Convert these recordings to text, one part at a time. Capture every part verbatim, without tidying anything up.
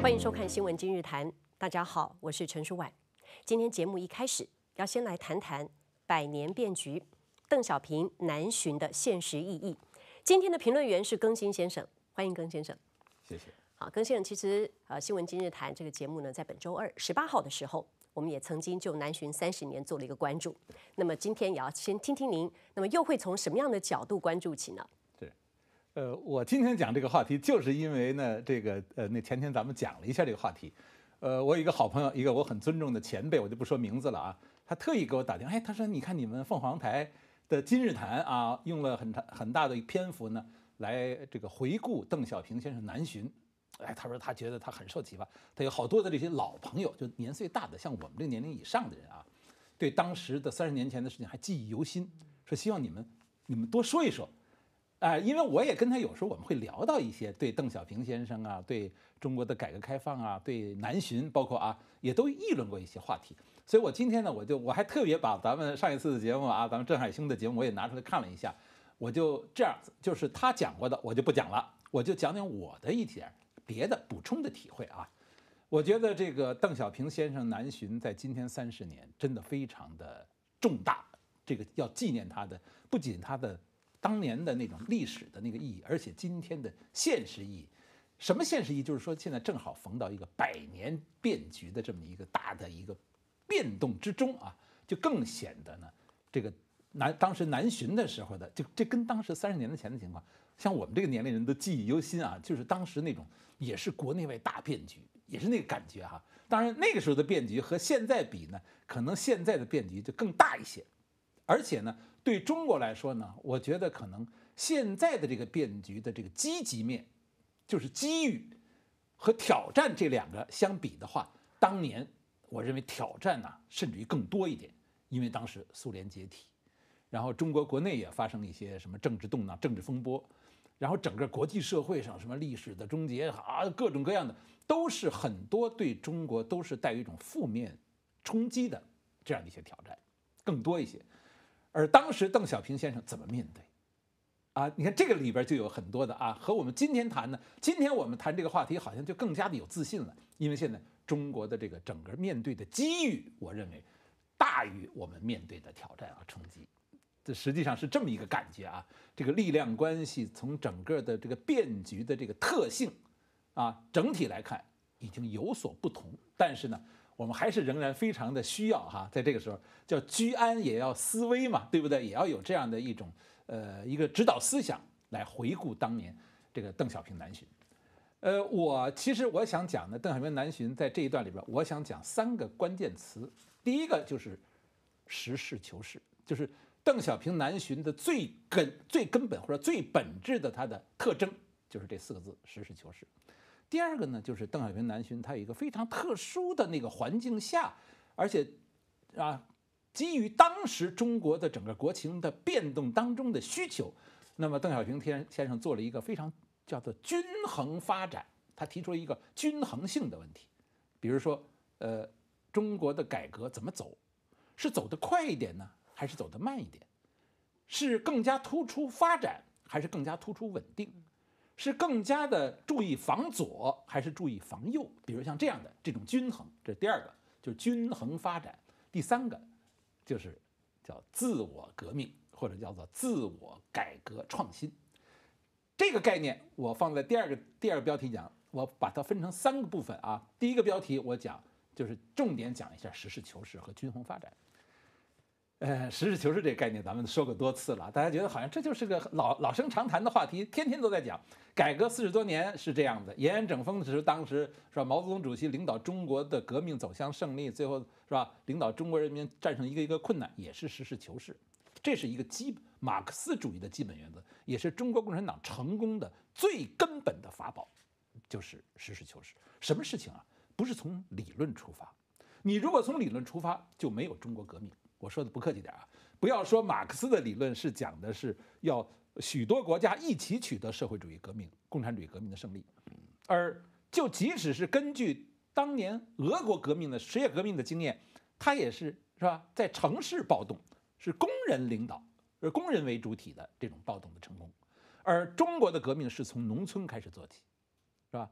欢迎收看《新闻今日谈》，大家好，我是陈淑婉。今天节目一开始要先来谈谈百年变局，邓小平南巡的现实意义。今天的评论员是更新先生，欢迎更先生。 谢谢。 好，更先生，其实呃，《新闻今日谈》这个节目呢，在本周二十八号的时候，我们也曾经就南巡三十年做了一个关注。那么今天也要先听听您，那么又会从什么样的角度关注起呢？ 是，呃，我今天讲这个话题，就是因为呢，这个呃，那前天咱们讲了一下这个话题。呃，我有一个好朋友，一个我很尊重的前辈，我就不说名字了啊，他特意给我打电话，哎，他说你看你们凤凰台的今日谈啊，用了很很大的篇幅呢，来这个回顾邓小平先生南巡。哎，他说他觉得他很受启发，他有好多的这些老朋友，就年岁大的，像我们这个年龄以上的人啊，对当时的三十年前的事情还记忆犹新，说希望你们你们多说一说。哎、呃，因为我也跟他有时候我们会聊到一些对邓小平先生啊，对中国的改革开放啊，对南巡，包括啊，也都议论过一些话题。所以我今天呢，我就我还特别把咱们上一次的节目啊，咱们郑海星的节目我也拿出来看了一下，我就这样子，就是他讲过的我就不讲了，我就讲讲我的一点别的补充的体会啊。我觉得这个邓小平先生南巡在今天三十年真的非常的重大，这个要纪念他的不仅他的当年的那种历史的那个意义，而且今天的现实意义。什么现实意义？就是说现在正好逢到一个百年变局的这么一个大的一个变动之中啊，就更显得呢这个南当时南巡的时候的，就这跟当时三十年前的情况，像我们这个年龄人都记忆犹新啊，就是当时那种也是国内外大变局，也是那个感觉哈、啊。当然那个时候的变局和现在比呢，可能现在的变局就更大一些，而且呢，对中国来说呢，我觉得可能现在的这个变局的这个积极面，就是机遇和挑战这两个相比的话，当年我认为挑战呢、啊、甚至于更多一点，因为当时苏联解体。然后中国国内也发生了一些什么政治动荡、政治风波，然后整个国际社会上什么历史的终结啊，各种各样的，都是很多对中国都是带有一种负面冲击的这样的一些挑战，更多一些。而当时邓小平先生怎么面对？啊，你看这个里边就有很多的啊，和我们今天谈呢，今天我们谈这个话题好像就更加的有自信了，因为现在中国的这个整个面对的机遇，我认为大于我们面对的挑战和冲击。这实际上是这么一个感觉啊，这个力量关系从整个的这个变局的这个特性啊，整体来看已经有所不同，但是呢，我们还是仍然非常的需要哈，在这个时候叫居安也要思危嘛，对不对？也要有这样的一种呃一个指导思想来回顾当年这个邓小平南巡。呃，我其实我想讲的邓小平南巡在这一段里边，我想讲三个关键词。第一个就是实事求是，就是邓小平南巡的最根、最根本或者最本质的它的特征就是这四个字：实事求是。第二个呢，就是邓小平南巡它有一个非常特殊的那个环境下，而且啊，基于当时中国的整个国情的变动当中的需求，那么邓小平先生做了一个非常叫做均衡发展，他提出了一个均衡性的问题，比如说，呃，中国的改革怎么走，是走得快一点呢？还是走得慢一点？是更加突出发展，还是更加突出稳定？是更加的注意防左，还是注意防右？比如像这样的这种均衡，这是第二个，就是均衡发展。第三个就是叫自我革命，或者叫做自我改革创新。这个概念我放在第二个第二个标题讲，我把它分成三个部分啊。第一个标题我讲就是重点讲一下实事求是和均衡发展。呃，实事求是这个概念咱们说过多次了，大家觉得好像这就是个老老生常谈的话题，天天都在讲。改革四十多年是这样的，延安整风的时候，当时是吧，毛泽东主席领导中国的革命走向胜利，最后是吧，领导中国人民战胜一个一个困难，也是实事求是。这是一个基本马克思主义的基本原则，也是中国共产党成功的最根本的法宝，就是实事求是。什么事情啊，不是从理论出发，你如果从理论出发，就没有中国革命。我说的不客气点啊，不要说马克思的理论是讲的是要许多国家一起取得社会主义革命、共产主义革命的胜利，而就即使是根据当年俄国革命的实业革命的经验，它也是是吧，在城市暴动，是工人领导，是工人为主体的这种暴动的成功，而中国的革命是从农村开始做起，是吧？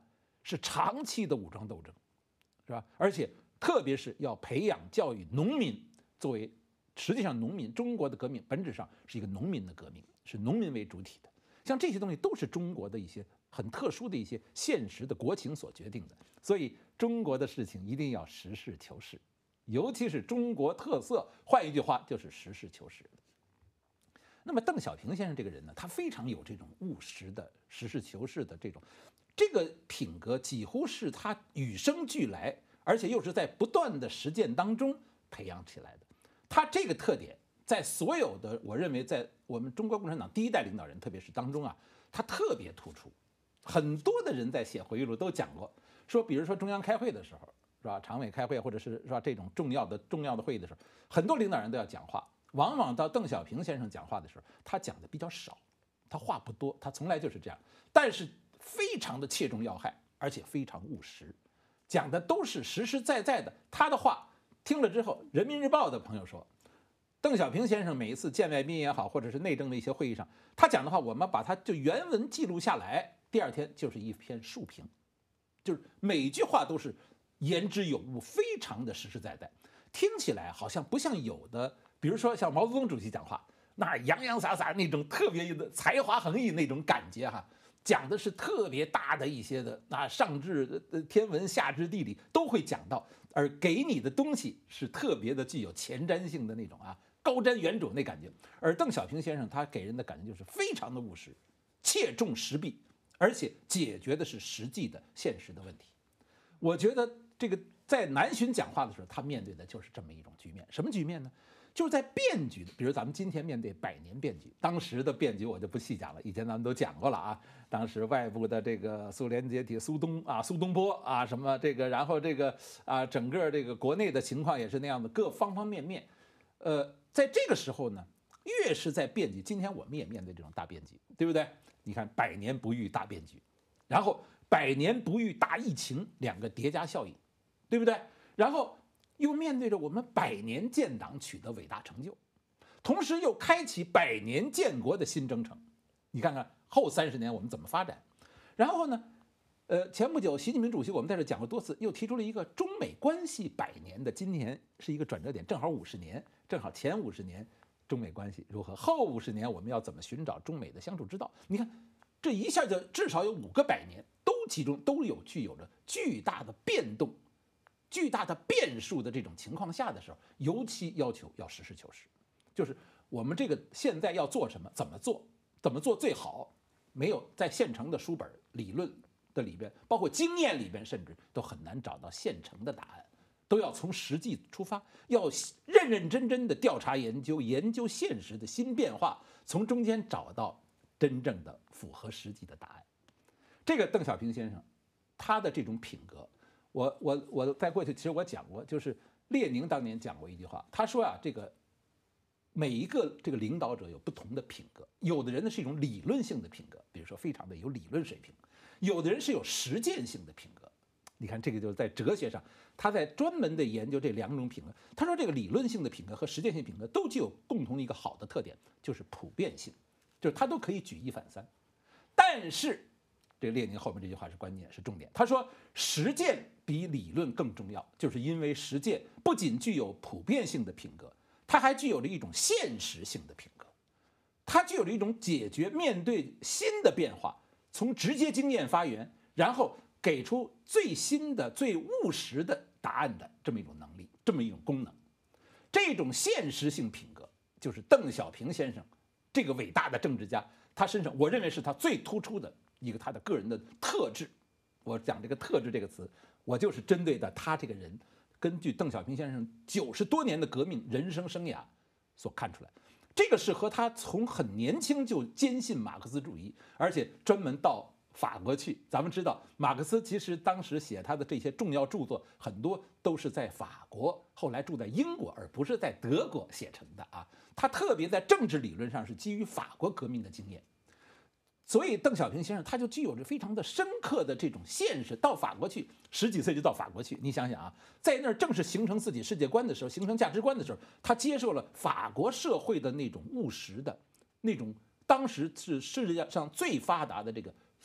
是长期的武装斗争，是吧？而且特别是要培养教育农民作为，实际上农民中国的革命本质上是一个农民的革命，是农民为主体的。像这些东西都是中国的一些很特殊的一些现实的国情所决定的，所以中国的事情一定要实事求是，尤其是中国特色，换一句话就是实事求是。那么邓小平先生这个人呢，他非常有这种务实的、实事求是的这种这个品格，几乎是他与生俱来，而且又是在不断的实践当中培养起来的。他这个特点，在所有的我认为，在我们中国共产党第一代领导人，特别是当中啊，他特别突出。很多的人在写回忆录都讲过，说比如说中央开会的时候，是吧？常委开会或者是是吧这种重要的重要的会议的时候，很多领导人都要讲话。往往到邓小平先生讲话的时候，他讲的比较少，他话不多，他从来就是这样，但是非常的切中要害，而且非常务实，讲的都是实实在在的。他的话听了之后，《人民日报》的朋友说，邓小平先生每一次见外宾也好，或者是内政的一些会议上，他讲的话，我们把它就原文记录下来，第二天就是一篇述评，就是每句话都是言之有物，非常的实实在在，听起来好像不像有的。比如说像毛泽东主席讲话，那洋洋洒洒那种特别的才华横溢那种感觉哈，讲的是特别大的一些的，那上至天文下至地理都会讲到，而给你的东西是特别的具有前瞻性的那种啊，高瞻远瞩那感觉。而邓小平先生他给人的感觉就是非常的务实，切中时弊，而且解决的是实际的现实的问题。我觉得这个在南巡讲话的时候，他面对的就是这么一种局面。什么局面呢？就是在变局，比如咱们今天面对百年变局，当时的变局我就不细讲了，以前咱们都讲过了啊。当时外部的这个苏联解体，苏东啊，苏东坡啊，什么这个，然后这个啊，整个这个国内的情况也是那样的，各方方面面。呃，在这个时候呢，越是在变局，今天我们也面对这种大变局，对不对？你看百年不遇大变局，然后百年不遇大疫情，两个叠加效应，对不对？然后又面对着我们百年建党取得伟大成就，同时又开启百年建国的新征程。你看看后三十年我们怎么发展？然后呢，呃，前不久习近平主席我们在这讲过多次，又提出了一个中美关系百年的，今年是一个转折点，正好五十年，正好前五十年中美关系如何，后五十年我们要怎么寻找中美的相处之道？你看，这一下就至少有五个百年，都其中都有具有着巨大的变动。巨大的变数的这种情况下的时候，尤其要求要实事求是，就是我们这个现在要做什么，怎么做，怎么做最好，没有在现成的书本理论的里边，包括经验里边，甚至都很难找到现成的答案，都要从实际出发，要认认真真的调查研究，研究现实的新变化，从中间找到真正的符合实际的答案。这个邓小平先生，他的这种品格。我我我在过去其实我讲过，就是列宁当年讲过一句话，他说啊，这个每一个这个领导者有不同的品格，有的人呢是一种理论性的品格，比如说非常的有理论水平，有的人是有实践性的品格。你看这个就是在哲学上，他在专门的研究这两种品格。他说这个理论性的品格和实践性品格都具有共同的一个好的特点，就是普遍性，就是它都可以举一反三。但是这个列宁后面这句话是关键，是重点。他说，实践比理论更重要，就是因为实践不仅具有普遍性的品格，它还具有着一种现实性的品格，它具有着一种解决面对新的变化，从直接经验发源，然后给出最新的、最务实的答案的这么一种能力，这么一种功能。这种现实性品格，就是邓小平先生这个伟大的政治家，他身上我认为是他最突出的一个他的个人的特质。我讲这个特质这个词，我就是针对的他这个人，根据邓小平先生九十多年的革命人生生涯所看出来。这个是和他从很年轻就坚信马克思主义，而且专门到法国去。咱们知道，马克思其实当时写他的这些重要著作，很多都是在法国，后来住在英国，而不是在德国写成的啊。他特别在政治理论上是基于法国革命的经验。所以邓小平先生他就具有着非常的深刻的这种现实。到法国去，十几岁就到法国去，你想想啊，在那儿正是形成自己世界观的时候，形成价值观的时候，他接受了法国社会的那种务实的那种，当时是世界上最发达的这个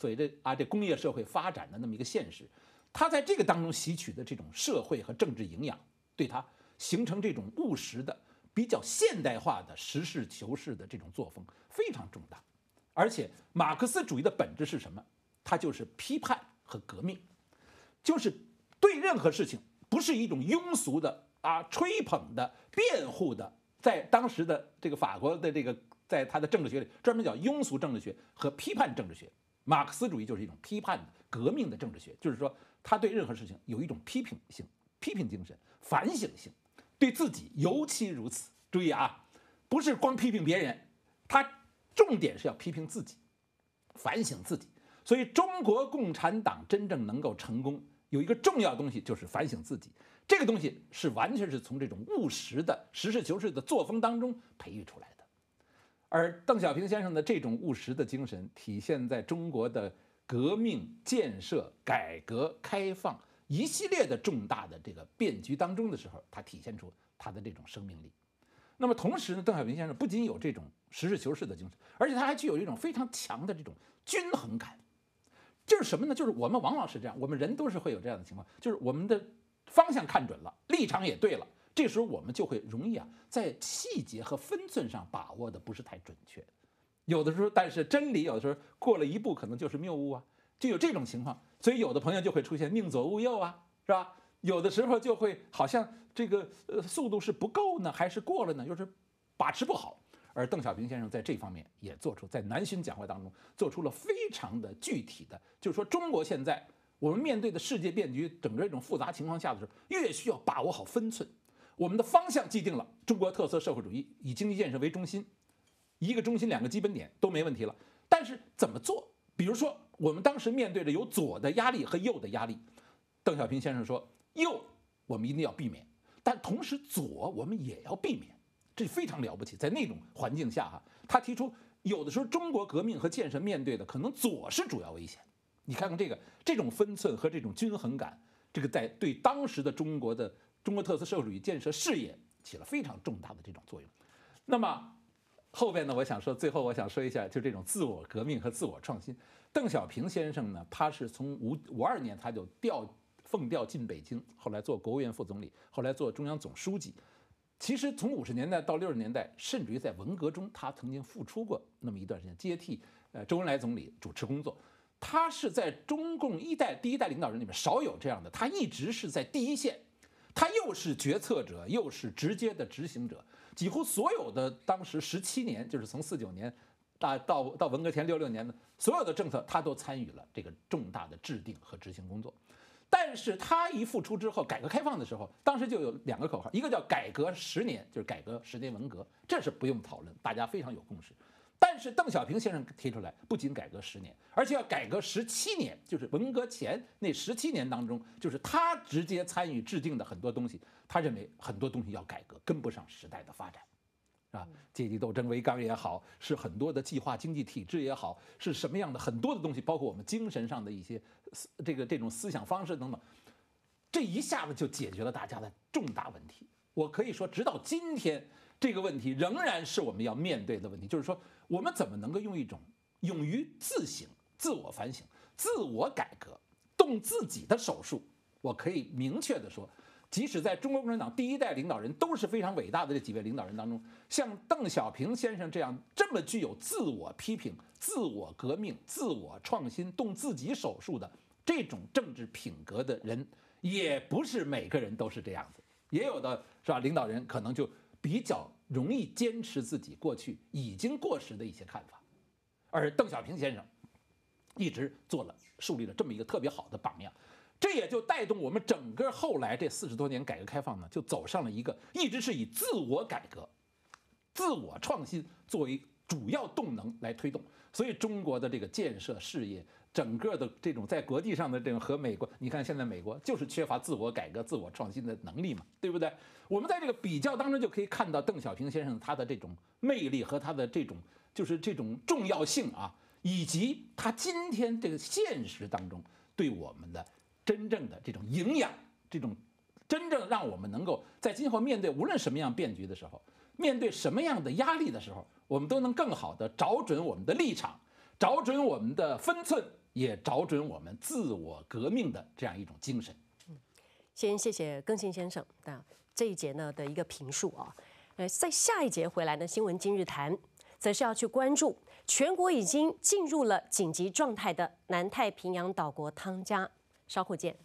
随着啊这工业社会发展的那么一个现实，他在这个当中吸取的这种社会和政治营养，对他形成这种务实的、比较现代化的实事求是的这种作风非常重大。而且马克思主义的本质是什么？它就是批判和革命，就是对任何事情不是一种庸俗的啊吹捧的、辩护的，在当时的这个法国的这个，在他的政治学里专门叫庸俗政治学和批判政治学。马克思主义就是一种批判的、革命的政治学，就是说他对任何事情有一种批评性、批评精神、反省性，对自己尤其如此。注意啊，不是光批评别人，他重点是要批评自己，反省自己。所以中国共产党真正能够成功，有一个重要的东西就是反省自己。这个东西是完全是从这种务实的、实事求是的作风当中培育出来的。而邓小平先生的这种务实的精神，体现在中国的革命、建设、改革开放一系列的重大的这个变局当中的时候，他体现出他的这种生命力。那么同时呢，邓小平先生不仅有这种实事求是的精神，而且他还具有一种非常强的这种均衡感。就是什么呢？就是我们往往是这样，我们人都是会有这样的情况，就是我们的方向看准了，立场也对了，这时候我们就会容易啊，在细节和分寸上把握的不是太准确。有的时候，但是真理有的时候过了一步，可能就是谬误啊，就有这种情况。所以有的朋友就会出现宁左勿右啊，是吧？有的时候就会好像这个呃速度是不够呢，还是过了呢，就是把持不好。而邓小平先生在这方面也做出，在南巡讲话当中做出了非常的具体的，就是说中国现在我们面对的世界变局，整个这种复杂情况下的时候，越需要把握好分寸。我们的方向既定了，中国特色社会主义以经济建设为中心，一个中心两个基本点都没问题了。但是怎么做？比如说我们当时面对着有左的压力和右的压力，邓小平先生说，右我们一定要避免，但同时左我们也要避免。这非常了不起，在那种环境下哈，他提出有的时候中国革命和建设面对的可能左是主要危险。你看看这个这种分寸和这种均衡感，这个在对当时的中国的中国特色社会主义建设事业起了非常重大的这种作用。那么后边呢，我想说，最后我想说一下，就这种自我革命和自我创新。邓小平先生呢，他是从五五二年他就调奉调进北京，后来做国务院副总理，后来做中央总书记。其实从五十年代到六十年代，甚至于在文革中，他曾经付出过那么一段时间，接替呃周恩来总理主持工作。他是在中共一代第一代领导人里面少有这样的，他一直是在第一线，他又是决策者，又是直接的执行者，几乎所有的当时十七年，就是从四九年到到到文革前六六年的所有的政策，他都参与了这个重大的制定和执行工作。但是他一复出之后，改革开放的时候，当时就有两个口号，一个叫改革十年，就是改革十年文革，这是不用讨论，大家非常有共识。但是邓小平先生提出来，不仅改革十年，而且要改革十七年，就是文革前那十七年当中，就是他直接参与制定的很多东西，他认为很多东西要改革，跟不上时代的发展。啊，阶级斗争为纲也好，是很多的计划经济体制也好，是什么样的很多的东西，包括我们精神上的一些这个这种思想方式等等，这一下子就解决了大家的重大问题。我可以说，直到今天，这个问题仍然是我们要面对的问题，就是说，我们怎么能够用一种勇于自省、自我反省、自我改革、动自己的手术。我可以明确地说，即使在中国共产党第一代领导人都是非常伟大的这几位领导人当中，像邓小平先生这样这么具有自我批评、自我革命、自我创新、动自己手术的这种政治品格的人，也不是每个人都是这样子。也有的是吧，领导人可能就比较容易坚持自己过去已经过时的一些看法，而邓小平先生一直做了树立了这么一个特别好的榜样。这也就带动我们整个后来这四十多年改革开放呢，就走上了一个一直是以自我改革、自我创新作为主要动能来推动。所以中国的这个建设事业，整个的这种在国际上的这种和美国，你看现在美国就是缺乏自我改革、自我创新的能力嘛，对不对？我们在这个比较当中就可以看到邓小平先生他的这种魅力和他的这种就是这种重要性啊，以及他今天这个现实当中对我们的真正的这种营养，这种真正让我们能够在今后面对无论什么样变局的时候，面对什么样的压力的时候，我们都能更好的找准我们的立场，找准我们的分寸， 也找准我们自我革命的这样一种精神。 嗯，先谢谢更新先生的这一节呢的一个评述啊。呃，在下一节回来呢，新闻今日谈，则是要去关注全国已经进入了紧急状态的南太平洋岛国汤加。稍后见。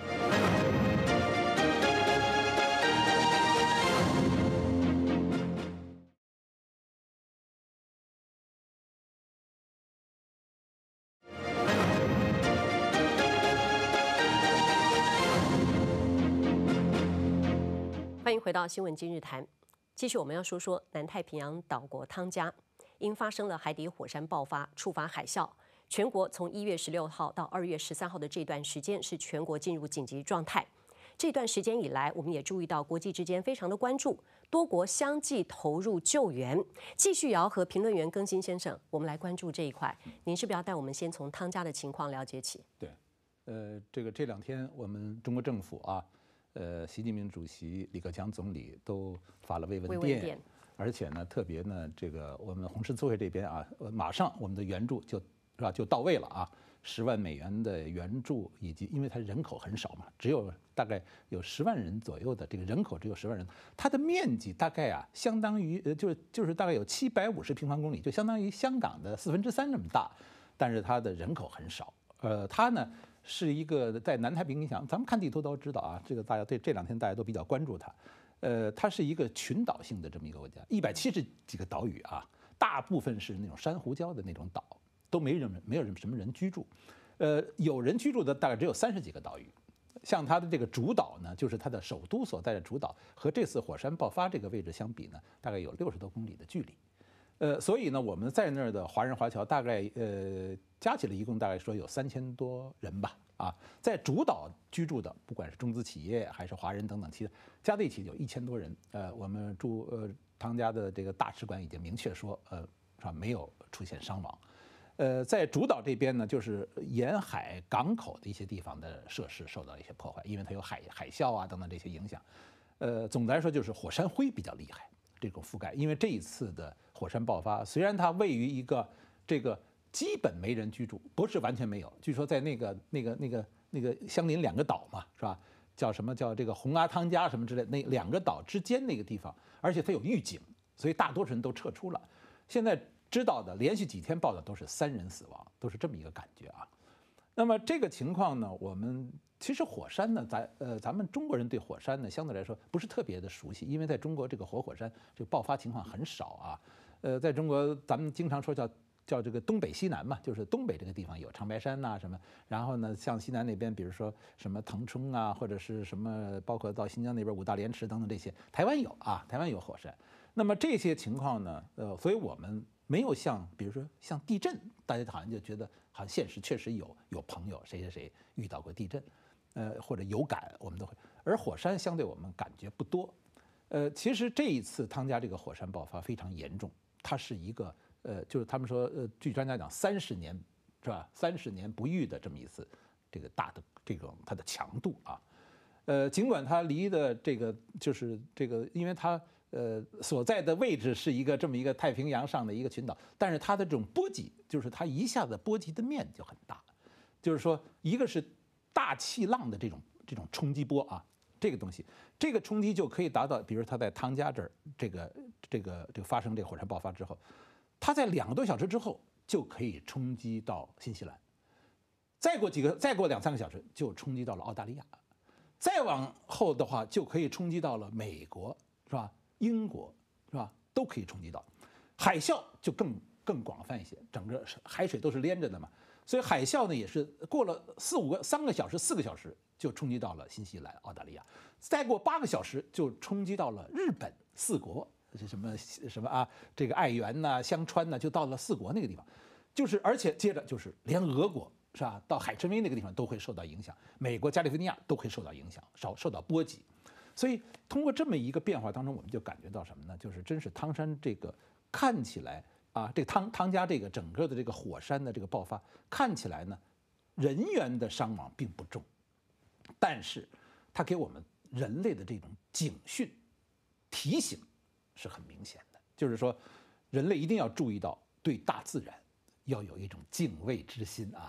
欢迎回到新闻今日谈，继续我们要说说南太平洋岛国汤加，因发生了海底火山爆发，触发海啸，全国从一月十六号到二月十三号的这段时间是全国进入紧急状态。这段时间以来，我们也注意到国际之间非常的关注，多国相继投入救援。继续也要和评论员更新先生，我们来关注这一块。您是不是要带我们先从汤加的情况了解起？ 对，呃，这个这两天我们中国政府啊。呃，习近平主席、李克强总理都发了慰问电，电而且呢，特别呢，这个我们红十字会这边啊，马上我们的援助就是吧就到位了啊，十万美元的援助，以及因为它人口很少嘛，只有大概有十万人左右的这个人口只有十万人，它的面积大概啊，相当于呃就是就是大概有七百五十平方公里，就相当于香港的四分之三这么大，但是它的人口很少，呃，它呢。是一个在南太平洋，咱们看地图都知道啊，这个大家对这两天大家都比较关注它。呃，它是一个群岛性的这么一个国家，一百七十几个岛屿啊，大部分是那种珊瑚礁的那种岛，都没人没有什么人居住。呃，有人居住的大概只有三十几个岛屿。像它的这个主岛呢，就是它的首都所在的主岛，和这次火山爆发这个位置相比呢，大概有六十多公里的距离。呃，所以呢，我们在那儿的华人华侨大概呃加起来一共大概说有三千多人吧，啊，在主岛居住的，不管是中资企业还是华人等等，其实加在一起有一千多人。呃，我们驻呃汤加的这个大使馆已经明确说，呃，是吧，没有出现伤亡。呃，在主岛这边呢，就是沿海港口的一些地方的设施受到一些破坏，因为它有海海啸啊等等这些影响。呃，总的来说就是火山灰比较厉害。这种覆盖，因为这一次的火山爆发，虽然它位于一个这个基本没人居住，不是完全没有，据说在那个那个那个那个相邻两个岛嘛，是吧？叫什么叫这个红阿汤加什么之类，那两个岛之间那个地方，而且它有预警，所以大多数人都撤出了。现在知道的，连续几天报的都是三人死亡，都是这么一个感觉啊。那么这个情况呢，我们。其实火山呢，咱呃咱们中国人对火山呢相对来说不是特别的熟悉，因为在中国这个活火山这个爆发情况很少啊。呃，在中国咱们经常说叫叫这个东北西南嘛，就是东北这个地方有长白山呐、啊、什么，然后呢像西南那边，比如说什么腾冲啊，或者是什么，包括到新疆那边五大连池等等这些，台湾有啊，台湾有火山。那么这些情况呢，呃，所以我们没有像比如说像地震，大家好像就觉得好像现实确实有有朋友谁谁谁遇到过地震。呃，或者有感，我们都会。而火山相对我们感觉不多。呃，其实这一次汤加这个火山爆发非常严重，它是一个呃，就是他们说，呃，据专家讲，三十年是吧？三十年不遇的这么一次这个大的这种它的强度啊。呃，尽管它离的这个就是这个，因为它呃所在的位置是一个这么一个太平洋上的一个群岛，但是它的这种波及，就是它一下子波及的面就很大，就是说一个是。大气浪的这种这种冲击波啊，这个东西，这个冲击就可以达到，比如它在汤加这儿，这个这个这个发生这个火山爆发之后，它在两个多小时之后就可以冲击到新西兰，再过几个，再过两三个小时就冲击到了澳大利亚，再往后的话就可以冲击到了美国，是吧？英国，是吧？都可以冲击到，海啸就更更广泛一些，整个海水都是连着的嘛。所以海啸呢，也是过了四五个、三个小时、四个小时就冲击到了新西兰、澳大利亚，再过八个小时就冲击到了日本四国，是什么什么啊？这个爱媛呐、香川呐，就到了四国那个地方，就是而且接着就是连俄国是吧，到海参崴那个地方都会受到影响，美国加利福尼亚都会受到影响，受受到波及。所以通过这么一个变化当中，我们就感觉到什么呢？就是真是汤山这个看起来。啊，这汤汤加这个整个的这个火山的这个爆发，看起来呢，人员的伤亡并不重，但是它给我们人类的这种警讯、提醒是很明显的，就是说，人类一定要注意到对大自然要有一种敬畏之心啊。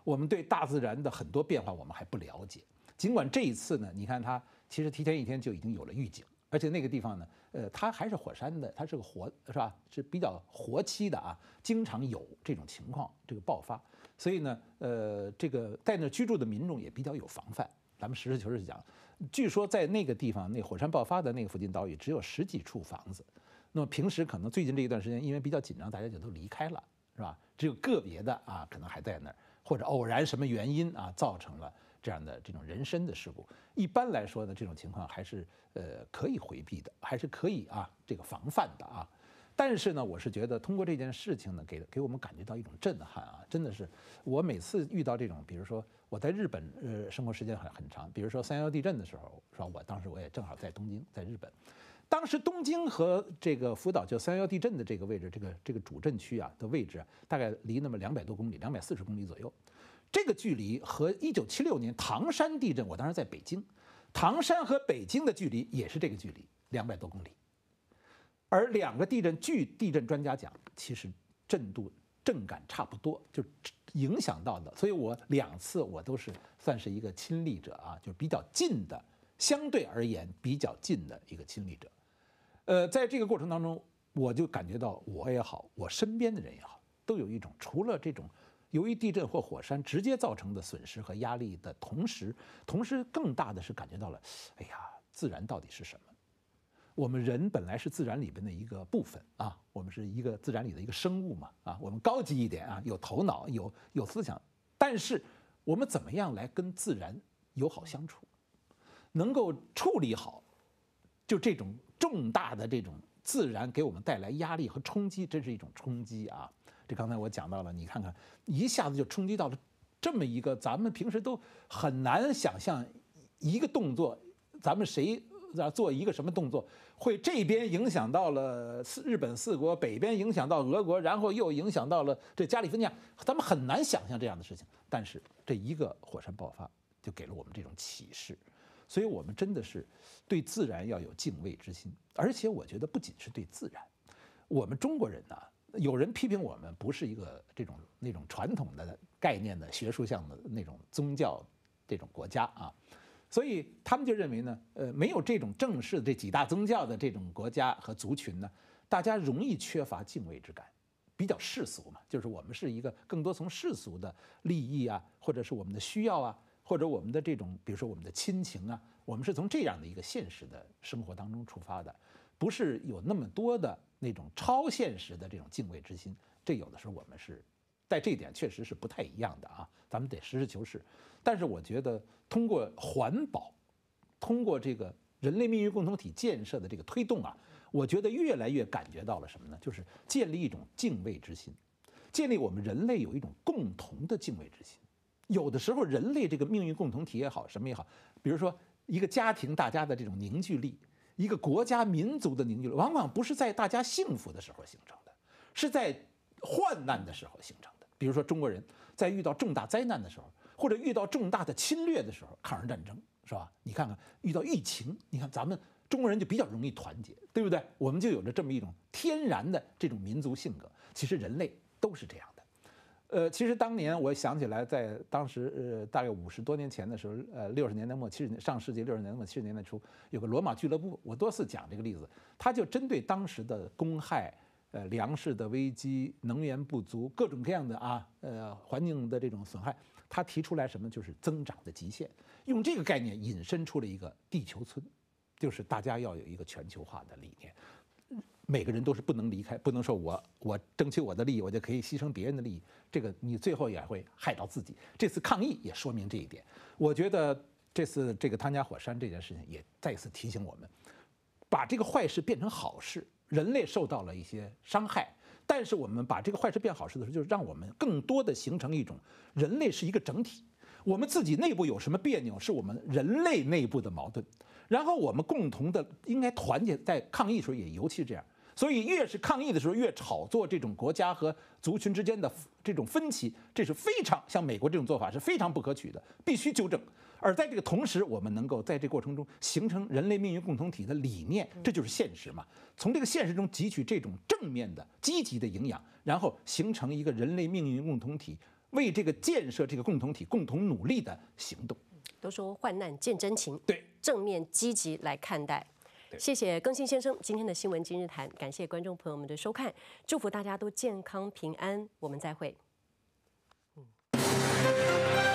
我们对大自然的很多变化我们还不了解。尽管这一次呢，你看它其实提前一天就已经有了预警，而且那个地方呢，呃，它还是火山的，它是个活，是吧？是比较活期的啊，经常有这种情况这个爆发。所以呢，呃，这个在那居住的民众也比较有防范。咱们实事求是讲，据说在那个地方，那火山爆发的那个附近岛屿只有十几处房子。那么平时可能最近这一段时间，因为比较紧张，大家就都离开了，是吧？只有个别的啊，可能还在那儿，或者偶然什么原因啊，造成了这样的这种人身的事故。一般来说呢，这种情况还是呃可以回避的，还是可以啊这个防范的啊。但是呢，我是觉得通过这件事情呢，给给我们感觉到一种震撼啊！真的是，我每次遇到这种，比如说我在日本呃生活时间很很长，比如说三幺地震的时候，是吧？我当时我也正好在东京，在日本。当时东京和这个福岛就三幺地震的这个位置，这个这个主震区啊的位置啊，大概离那么两百多公里，两百四十公里左右。这个距离和一九七六年唐山地震，我当时在北京，唐山和北京的距离也是这个距离，两百多公里。而两个地震，据地震专家讲，其实震度、震感差不多，就影响到的。所以我两次我都是算是一个亲历者啊，就是比较近的，相对而言比较近的一个亲历者。呃，在这个过程当中，我就感觉到我也好，我身边的人也好，都有一种除了这种由于地震或火山直接造成的损失和压力的同时，同时更大的是感觉到了，哎呀，自然到底是什么？我们人本来是自然里边的一个部分啊，我们是一个自然里的一个生物嘛啊，我们高级一点啊，有头脑，有有思想，但是我们怎么样来跟自然友好相处，能够处理好，就这种重大的这种自然给我们带来压力和冲击，真是一种冲击啊！这刚才我讲到了，你看看，一下子就冲击到了这么一个咱们平时都很难想象一个动作，咱们谁做一个什么动作，会这边影响到了日本四国，北边影响到俄国，然后又影响到了这加利福尼亚，咱们很难想象这样的事情。但是这一个火山爆发就给了我们这种启示，所以我们真的是对自然要有敬畏之心。而且我觉得不仅是对自然，我们中国人呢、啊，有人批评我们不是一个这种那种传统的概念的学术向的那种宗教这种国家啊。所以他们就认为呢，呃，没有这种正式的这几大宗教的这种国家和族群呢，大家容易缺乏敬畏之感，比较世俗嘛，就是我们是一个更多从世俗的利益啊，或者是我们的需要啊，或者我们的这种，比如说我们的亲情啊，我们是从这样的一个现实的生活当中出发的，不是有那么多的那种超现实的这种敬畏之心。这有的时候我们是在这一点确实是不太一样的啊，咱们得实事求是。但是我觉得通过环保，通过这个人类命运共同体建设的这个推动啊，我觉得越来越感觉到了什么呢？就是建立一种敬畏之心，建立我们人类有一种共同的敬畏之心。有的时候人类这个命运共同体也好，什么也好，比如说一个家庭大家的这种凝聚力，一个国家民族的凝聚力，往往不是在大家幸福的时候形成的，是在患难的时候形成的。比如说中国人在遇到重大灾难的时候，或者遇到重大的侵略的时候，抗日战争是吧？你看看遇到疫情，你看咱们中国人就比较容易团结，对不对？我们就有着这么一种天然的这种民族性格。其实人类都是这样的。呃，其实当年我想起来，在当时呃大概五十多年前的时候，呃六十年代末七十年上世纪六十年代末七十年代初，有个罗马俱乐部，我多次讲这个例子，他就针对当时的公害。呃，粮食的危机、能源不足、各种各样的啊，呃，环境的这种损害，他提出来什么？就是增长的极限。用这个概念引申出了一个地球村，就是大家要有一个全球化的理念，每个人都是不能离开，不能说我我争取我的利益，我就可以牺牲别人的利益，这个你最后也会害到自己。这次抗议也说明这一点。我觉得这次这个汤加火山这件事情也再次提醒我们，把这个坏事变成好事。人类受到了一些伤害，但是我们把这个坏事变好事的时候，就是让我们更多的形成一种人类是一个整体。我们自己内部有什么别扭，是我们人类内部的矛盾，然后我们共同的应该团结，在抗议的时候也尤其是这样。所以越是抗议的时候，越炒作这种国家和族群之间的这种分歧，这是非常像美国这种做法是非常不可取的，必须纠正。而在这个同时，我们能够在这个过程中形成人类命运共同体的理念，这就是现实嘛。从这个现实中汲取这种正面的、积极的营养，然后形成一个人类命运共同体为这个建设这个共同体共同努力的行动。 都说患难见真情， 对， 正面积极来看待。谢谢更新先生今天的新闻今日谈，感谢观众朋友们的收看，祝福大家都健康平安，我们再会。嗯